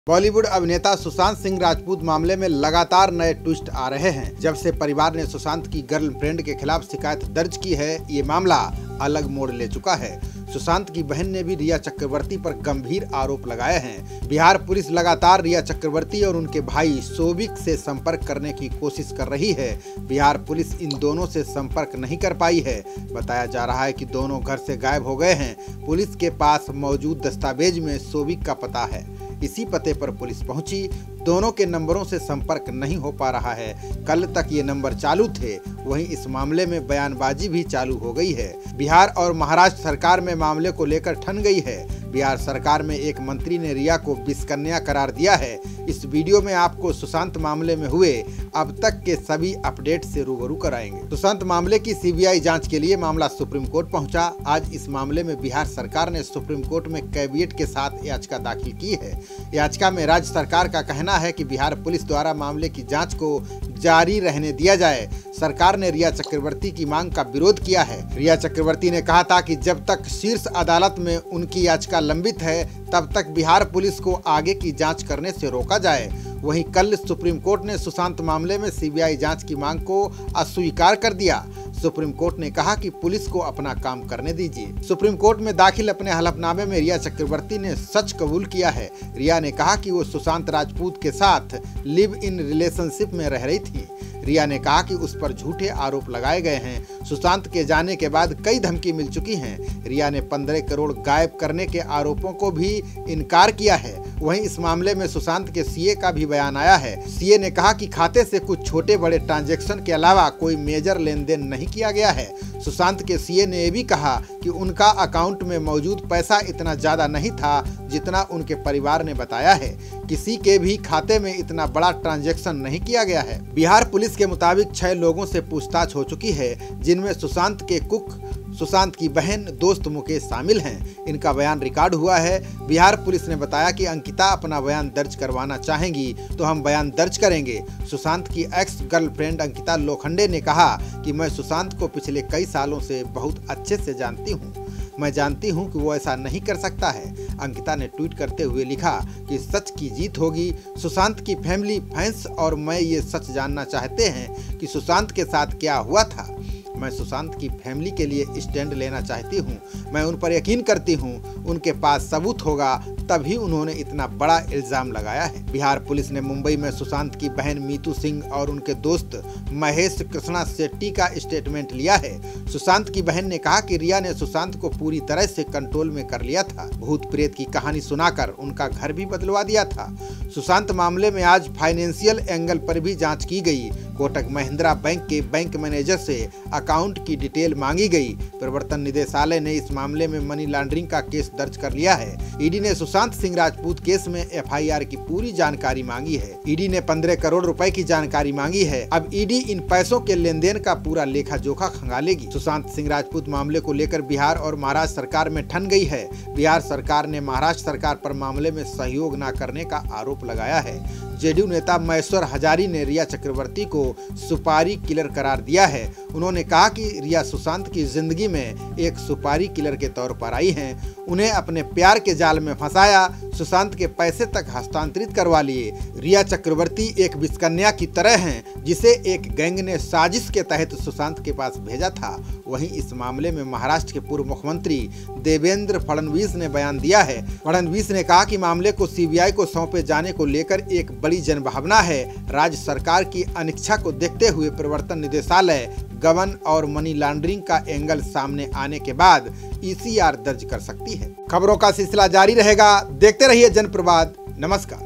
बॉलीवुड अभिनेता सुशांत सिंह राजपूत मामले में लगातार नए ट्विस्ट आ रहे हैं। जब से परिवार ने सुशांत की गर्लफ्रेंड के खिलाफ शिकायत दर्ज की है, ये मामला अलग मोड़ ले चुका है। सुशांत की बहन ने भी रिया चक्रवर्ती पर गंभीर आरोप लगाए हैं। बिहार पुलिस लगातार रिया चक्रवर्ती और उनके भाई शोभिक से संपर्क करने की कोशिश कर रही है। बिहार पुलिस इन दोनों से संपर्क नहीं कर पाई है। बताया जा रहा है कि दोनों घर से गायब हो गए हैं। पुलिस के पास मौजूद दस्तावेज में शोभिक का पता है। इसी पते पर पुलिस पहुंची। दोनों के नंबरों से संपर्क नहीं हो पा रहा है। कल तक ये नंबर चालू थे, वहीं इस मामले में बयानबाजी भी चालू हो गई है। बिहार और महाराष्ट्र सरकार में मामले को लेकर ठन गई है। बिहार सरकार में एक मंत्री ने रिया को विषकन्या करार दिया है। इस वीडियो में आपको सुशांत मामले में हुए अब तक के सभी अपडेट से रूबरू कराएंगे। सुशांत मामले की सीबीआई जांच के लिए मामला सुप्रीम कोर्ट पहुंचा। आज इस मामले में बिहार सरकार ने सुप्रीम कोर्ट में कैविएट के साथ याचिका दाखिल की है। याचिका में राज्य सरकार का कहना है कि बिहार पुलिस द्वारा मामले की जांच को जारी रहने दिया जाए। सरकार ने रिया चक्रवर्ती की मांग का विरोध किया है। रिया चक्रवर्ती ने कहा था कि जब तक शीर्ष अदालत में उनकी याचिका लंबित है, तब तक बिहार पुलिस को आगे की जांच करने से रोका जाए। वहीं कल सुप्रीम कोर्ट ने सुशांत मामले में सीबीआई जांच की मांग को अस्वीकार कर दिया। सुप्रीम कोर्ट ने कहा कि पुलिस को अपना काम करने दीजिए। सुप्रीम कोर्ट में दाखिल अपने हलफनामे में रिया चक्रवर्ती ने सच कबूल किया है। रिया ने कहा कि वो सुशांत राजपूत के साथ लिव इन रिलेशनशिप में रह रही थी। रिया ने कहा कि उस पर झूठे आरोप लगाए गए हैं। सुशांत के जाने के बाद कई धमकी मिल चुकी हैं। रिया ने 15 करोड़ गायब करने के आरोपों को भी इनकार किया है। वहीं इस मामले में सुशांत के सीए का भी बयान आया है। सीए ने कहा कि खाते से कुछ छोटे बड़े ट्रांजैक्शन के अलावा कोई मेजर लेन देन नहीं किया गया है। सुशांत के सीए ने यह भी कहा कि उनका अकाउंट में मौजूद पैसा इतना ज्यादा नहीं था जितना उनके परिवार ने बताया है। किसी के भी खाते में इतना बड़ा ट्रांजैक्शन नहीं किया गया है। बिहार पुलिस के मुताबिक 6 लोगों से पूछताछ हो चुकी है, जिनमें सुशांत के कुक, सुशांत की बहन, दोस्त मुकेश शामिल हैं। इनका बयान रिकॉर्ड हुआ है। बिहार पुलिस ने बताया कि अंकिता अपना बयान दर्ज करवाना चाहेंगी तो हम बयान दर्ज करेंगे। सुशांत की एक्स गर्लफ्रेंड अंकिता लोखंडे ने कहा कि मैं सुशांत को पिछले कई सालों से बहुत अच्छे से जानती हूँ। मैं जानती हूँ कि वो ऐसा नहीं कर सकता है। अंकिता ने ट्वीट करते हुए लिखा कि सच की जीत होगी। सुशांत की फैमिली, फैंस और मैं ये सच जानना चाहते हैं कि सुशांत के साथ क्या हुआ था। मैं सुशांत की फैमिली के लिए स्टैंड लेना चाहती हूँ। मैं उन पर यकीन करती हूँ। उनके पास सबूत होगा, तभी उन्होंने इतना बड़ा इल्जाम लगाया है। बिहार पुलिस ने मुंबई में सुशांत की बहन मीतू सिंह और उनके दोस्त महेश कृष्णा शेट्टी का स्टेटमेंट लिया है। सुशांत की बहन ने कहा कि रिया ने सुशांत को पूरी तरह से कंट्रोल में कर लिया था। भूत प्रेत की कहानी सुनाकर उनका घर भी बदलवा दिया था। सुशांत मामले में आज फाइनेंशियल एंगल पर भी जांच की गई। कोटक महिंद्रा बैंक के बैंक मैनेजर से अकाउंट की डिटेल मांगी गई। प्रवर्तन निदेशालय ने इस मामले में मनी लॉन्ड्रिंग का केस दर्ज कर लिया है। ईडी ने सुशांत सिंह राजपूत केस में एफआईआर की पूरी जानकारी मांगी है। ईडी ने 15 करोड़ रुपए की जानकारी मांगी है। अब ईडी इन पैसों के लेन देन का पूरा लेखा जोखा खंगालेगी। सुशांत सिंह राजपूत मामले को लेकर बिहार और महाराष्ट्र सरकार में ठन गई है। बिहार सरकार ने महाराष्ट्र सरकार पर मामले में सहयोग न करने का आरोप लगाया है। जेडीयू नेता महेश्वर हजारी ने रिया चक्रवर्ती को सुपारी किलर करार दिया है। उन्होंने कहा कि रिया सुशांत की जिंदगी में एक सुपारी किलर के तौर पर आई हैं। उन्हें अपने प्यार के जाल में फंसाया, सुशांत के पैसे तक हस्तांतरित करवा लिए। रिया चक्रवर्ती एक विषकन्या की तरह हैं, जिसे एक गैंग ने साजिश के तहत सुशांत के पास भेजा था। वहीं इस मामले में महाराष्ट्र के पूर्व मुख्यमंत्री देवेंद्र फडणवीस ने बयान दिया है। फडणवीस ने कहा कि मामले को सीबीआई को सौंपे जाने को लेकर एक बड़ी जनभावना है। राज्य सरकार की अनिच्छा को देखते हुए प्रवर्तन निदेशालय गबन और मनी लॉन्ड्रिंग का एंगल सामने आने के बाद ईसीआर दर्ज कर सकती है। खबरों का सिलसिला जारी रहेगा। देखते रहिए जनप्रवाद। नमस्कार।